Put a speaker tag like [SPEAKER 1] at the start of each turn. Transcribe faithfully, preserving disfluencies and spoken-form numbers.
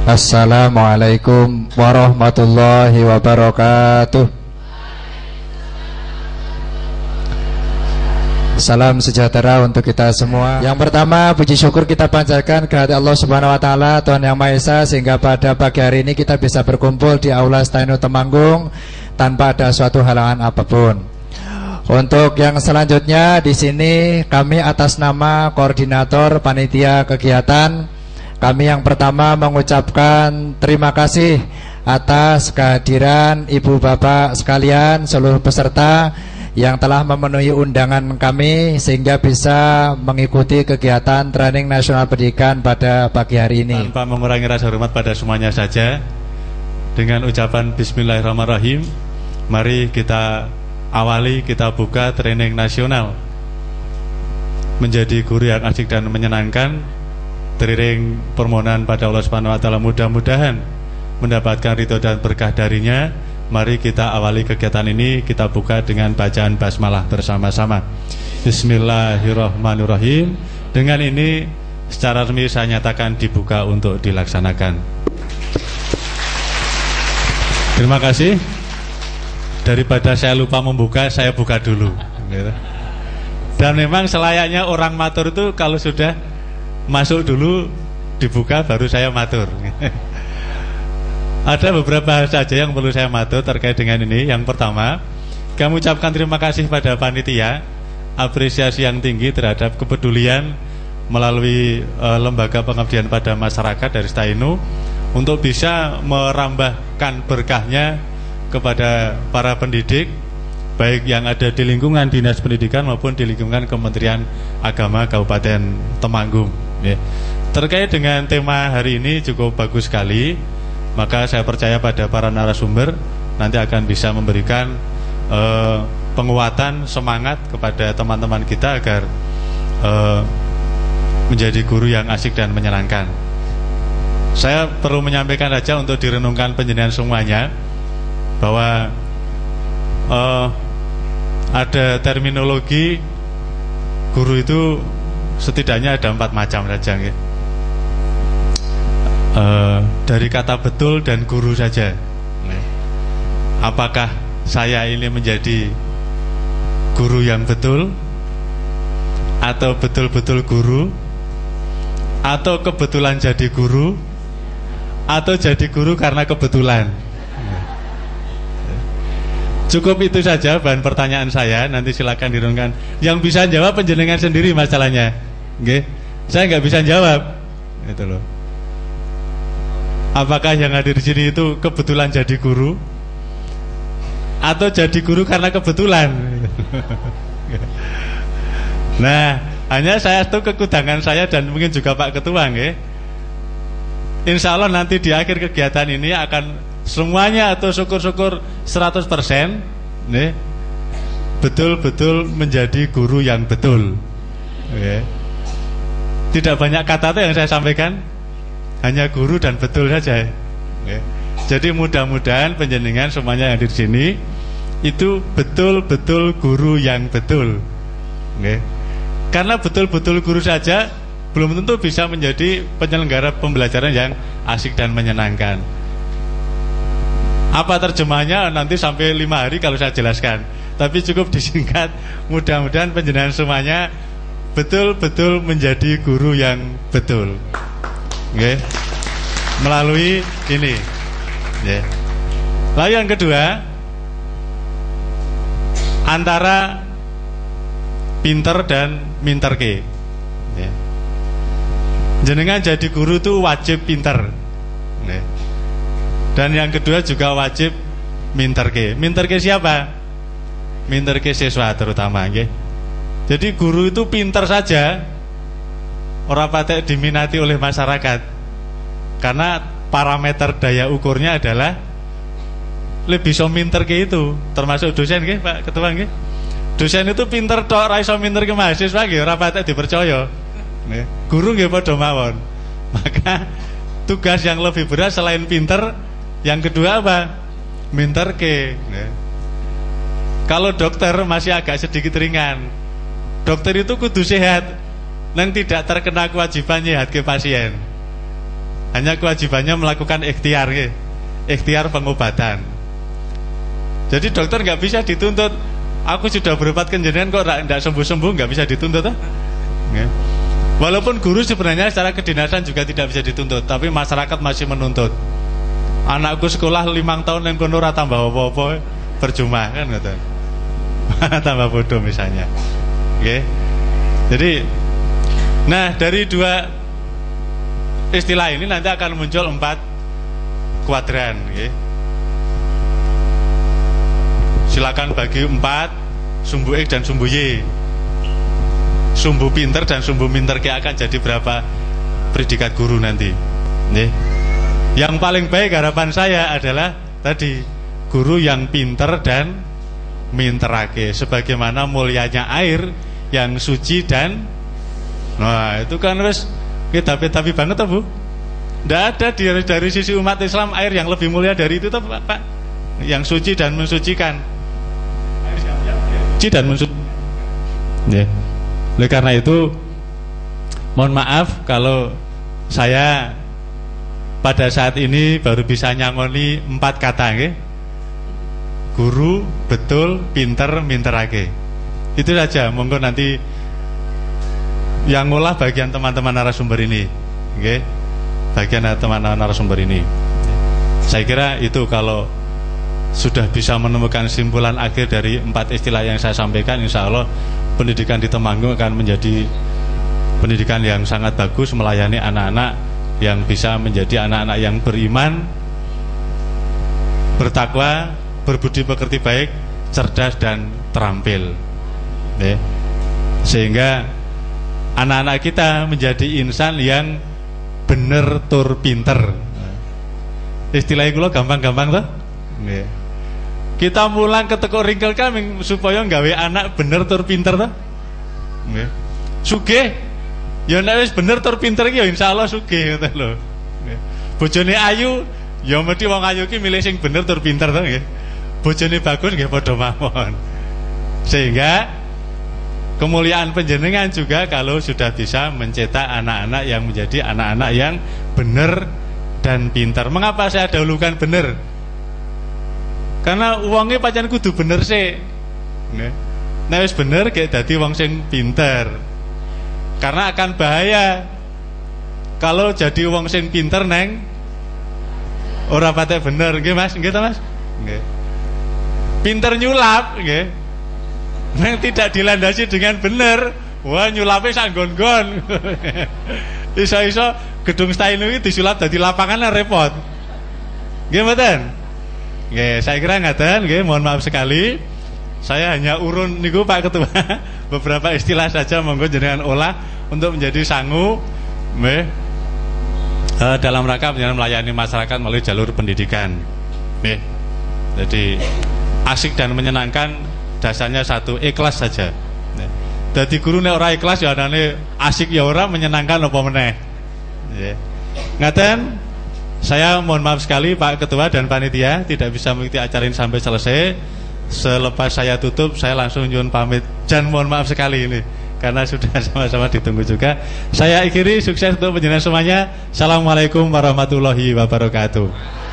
[SPEAKER 1] Assalamualaikum warahmatullahi wabarakatuh. Salam sejahtera untuk kita semua. Yang pertama, puji syukur kita panjatkan kehadirat Allah Subhanahu wa taala, Tuhan Yang Maha Esa, sehingga pada pagi hari ini kita bisa berkumpul di Aula Stadion Temanggung tanpa ada suatu halangan apapun. Untuk yang selanjutnya di sini kami atas nama koordinator panitia kegiatan, kami yang pertama mengucapkan terima kasih atas kehadiran ibu bapak sekalian, seluruh peserta yang telah memenuhi undangan kami sehingga bisa mengikuti kegiatan Training Nasional Pendidikan pada pagi hari ini.
[SPEAKER 2] Tanpa mengurangi rasa hormat pada semuanya saja, dengan ucapan Bismillahirrahmanirrahim, mari kita awali, kita buka training nasional menjadi guru yang asik dan menyenangkan. Teriring permohonan pada Allah Subhanahu wa taala, mudah-mudahan mendapatkan ridho dan berkah darinya. Mari kita awali kegiatan ini, kita buka dengan bacaan basmalah bersama-sama. Bismillahirrahmanirrahim. Dengan ini secara resmi saya nyatakan dibuka untuk dilaksanakan. Terima kasih. Daripada saya lupa membuka, saya buka dulu. Dan memang selayaknya orang matur itu kalau sudah masuk dulu dibuka baru saya matur. Ada beberapa hal saja yang perlu saya matur terkait dengan ini. Yang pertama, kami ucapkan terima kasih pada panitia, apresiasi yang tinggi terhadap kepedulian melalui e, lembaga pengabdian pada masyarakat dari Stainu untuk bisa merambahkan berkahnya kepada para pendidik, baik yang ada di lingkungan Dinas Pendidikan maupun di lingkungan Kementerian Agama Kabupaten Temanggung. Ya. Terkait dengan tema hari ini cukup bagus sekali, maka saya percaya pada para narasumber nanti akan bisa memberikan uh, penguatan semangat kepada teman-teman kita agar uh, menjadi guru yang asik dan menyenangkan. Saya perlu menyampaikan saja untuk direnungkan penjenengan semuanya bahwa uh, ada terminologi guru itu setidaknya ada empat macam saja, ya. Uh, dari kata betul dan guru saja. Apakah saya ini menjadi guru yang betul, atau betul-betul guru, atau kebetulan jadi guru, atau jadi guru karena kebetulan? Cukup itu saja bahan pertanyaan saya. Nanti silakan direnungkan. Yang bisa jawab penjenengan sendiri masalahnya. Oke, saya nggak bisa jawab. Itu loh. Apakah yang hadir di sini itu kebetulan jadi guru, atau jadi guru karena kebetulan? Nah, hanya saya itu kekudangan saya dan mungkin juga Pak Ketua, nggih. Insya Allah nanti di akhir kegiatan ini akan semuanya atau syukur-syukur seratus persen nih, betul-betul menjadi guru yang betul. Oke. Tidak banyak kata itu yang saya sampaikan, hanya guru dan betul saja. Oke. Jadi mudah-mudahan penjenengan semuanya yang di sini itu betul-betul guru yang betul. Oke. Karena betul-betul guru saja belum tentu bisa menjadi penyelenggara pembelajaran yang asik dan menyenangkan. Apa terjemahnya nanti sampai lima hari kalau saya jelaskan, tapi cukup disingkat. Mudah-mudahan penjenengan semuanya betul-betul menjadi guru yang betul. Oke. Melalui ini. Ya. Lalu yang kedua, antara pinter dan minterke. Ya. Jenengan jadi guru itu wajib pinter. Ya. Dan yang kedua juga wajib minterke. Minterke siapa? Minterke siswa terutama, nggih. Jadi guru itu pinter saja ora patek diminati oleh masyarakat. Karena parameter daya ukurnya adalah lebih iso minterke itu, termasuk dosen, nggih, Pak Ketua, nggih. Dosen itu pinter tok ra iso minterke mahasiswa, nggih, ora patek dipercaya. Nggih. Guru nggih padha mawon. Maka tugas yang lebih berat selain pinter, yang kedua apa? Minterke. Kalau dokter masih agak sedikit ringan. Dokter itu kudu sehat, nang tidak terkena kewajiban nyehatke pasien. hanya kewajibannya melakukan ikhtiar, ya. Ikhtiar pengobatan. Jadi dokter nggak bisa dituntut. Aku sudah berobat ke jenengan kok tidak sembuh-sembuh, nggak bisa dituntut, toh? Ya. Walaupun guru sebenarnya secara kedinasan juga tidak bisa dituntut, tapi masyarakat masih menuntut. Anakku sekolah limang tahun yang kono ora tambah apa-apa, percuma kan gitu. Tambah bodoh misalnya. Oke. Jadi, nah dari dua istilah ini nanti akan muncul empat kuadran. Okay. Silakan bagi empat, sumbu X dan sumbu Y. Sumbu pinter dan sumbu minter kayak akan jadi berapa predikat guru nanti. Okay. Yang paling baik harapan saya adalah tadi guru yang pinter dan minterake, sebagaimana mulianya air yang suci dan, nah itu kan harus kita tapi banget toh Bu. Tidak ada dari, dari sisi umat Islam air yang lebih mulia dari itu toh Pak. Yang suci dan mensucikan. Suci dan mensucikan. Ya. Oleh karena itu, mohon maaf kalau saya pada saat ini baru bisa nyangoni empat kata, nggih. Guru, betul, pinter, minterake. Itu saja. Monggo nanti yang ngolah bagian teman-teman narasumber ini, nggih. Bagian teman-teman narasumber ini. Saya kira itu kalau sudah bisa menemukan simpulan akhir dari empat istilah yang saya sampaikan, insya Allah pendidikan di Temanggung akan menjadi pendidikan yang sangat bagus, melayani anak-anak yang bisa menjadi anak-anak yang beriman, bertakwa, berbudi pekerti baik, cerdas dan terampil. Ya. Sehingga anak-anak kita menjadi insan yang bener tur pinter. Istilahnya kula gampang-gampang toh. Ya. Kita mulang ketekuk ringkel kami supaya nggawe anak bener tur pinter toh. Ya. Sugih ya nek wis bener tur pinter iki ya insyaallah sugih ngoten lho. Nggih. Bojone ayu ya mesti wong ayu ki milih sing bener tur pinter to nggih. Bojone bagus nggih padha mawon. Sehingga kemuliaan panjenengan juga kalau sudah bisa mencetak anak-anak yang menjadi anak-anak yang bener dan pintar. Mengapa saya dahulukan bener? Karena uangnya pancen kudu bener sih. Nggih. Nek wis bener kayak dadi wong sing pinter. Karena akan bahaya kalau jadi wong sing pinter neng ora patek bener, nggih Mas, nggih ta Mas? Nggih. Pinter nyulap, nggih. Neng tidak dilandasi dengan bener, wah nyulape sak nggon-nggon. Iso-iso gedung Stainu iki disulap dadi lapangan repot. Nggih mboten? Nggih, saya kira ngaten, nggih, mohon maaf sekali. Saya hanya urun niku Pak Ketua beberapa istilah saja, monggo jenengan olah untuk menjadi sangu nggih eh, dalam rangka jenengan melayani masyarakat melalui jalur pendidikan. Nggih. Jadi asik dan menyenangkan, dasarnya satu, ikhlas saja. Dadi guru nek ora ikhlas ya anane asik ya ora, menyenangkan apa meneh. Nggih. Ngaten, saya mohon maaf sekali Pak Ketua dan panitia tidak bisa mengikuti acara ini sampai selesai. Selepas saya tutup, saya langsung nyuwun pamit. Dan mohon maaf sekali ini karena sudah sama-sama ditunggu juga. Saya akhiri, sukses untuk penjenengan semuanya. Assalamualaikum warahmatullahi wabarakatuh.